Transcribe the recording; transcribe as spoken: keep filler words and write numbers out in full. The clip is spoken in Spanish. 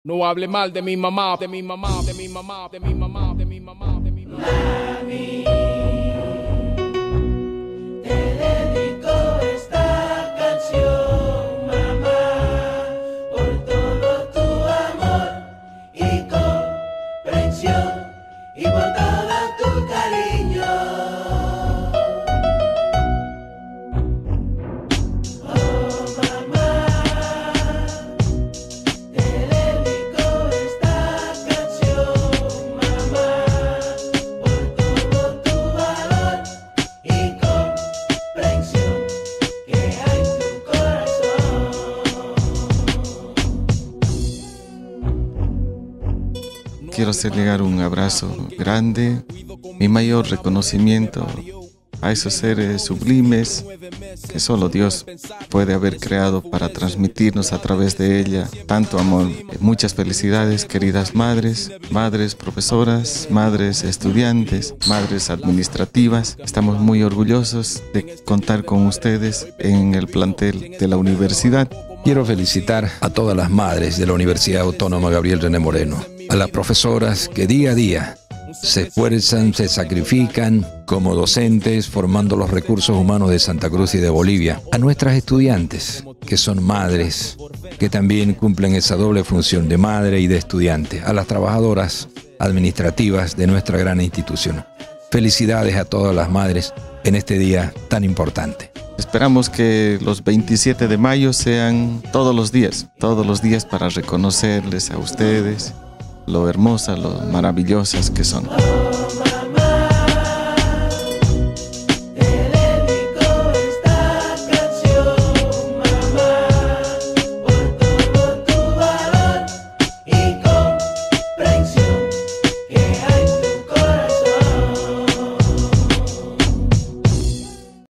No hable mal de mi mamá, de mi mamá, de mi mamá, de mi mamá, de mi mamá, de mi mamá. Mami, te dedico esta canción, mamá, por todo tu amor y comprensión y por todo tu cariño. Quiero hacer llegar un abrazo grande, mi mayor reconocimiento a esos seres sublimes que solo Dios puede haber creado para transmitirnos a través de ella tanto amor. Muchas felicidades, queridas madres, madres profesoras, madres estudiantes, madres administrativas. Estamos muy orgullosos de contar con ustedes en el plantel de la universidad. Quiero felicitar a todas las madres de la Universidad Autónoma Gabriel René Moreno, a las profesoras que día a día se esfuerzan, se sacrifican como docentes formando los recursos humanos de Santa Cruz y de Bolivia, a nuestras estudiantes que son madres, que también cumplen esa doble función de madre y de estudiante, a las trabajadoras administrativas de nuestra gran institución. Felicidades a todas las madres en este día tan importante. Esperamos que los veintisiete de mayo sean todos los días, todos los días para reconocerles a ustedes lo hermosas, lo maravillosas que son.